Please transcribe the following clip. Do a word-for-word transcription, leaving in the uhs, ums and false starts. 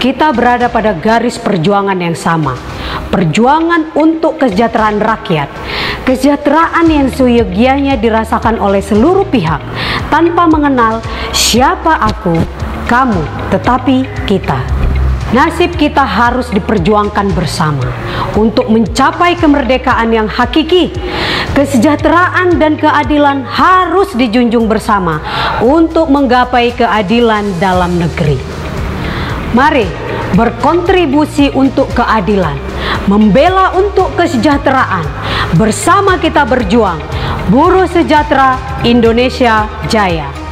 kita berada pada garis perjuangan yang sama. Perjuangan untuk kesejahteraan rakyat. Kesejahteraan yang seyogianya dirasakan oleh seluruh pihak tanpa mengenal siapa aku, kamu, tetapi kita. Nasib kita harus diperjuangkan bersama untuk mencapai kemerdekaan yang hakiki. Kesejahteraan dan keadilan harus dijunjung bersama untuk menggapai keadilan dalam negeri. Mari berkontribusi untuk keadilan, membela untuk kesejahteraan. Bersama kita berjuang. Buruh sejahtera, Indonesia Jaya.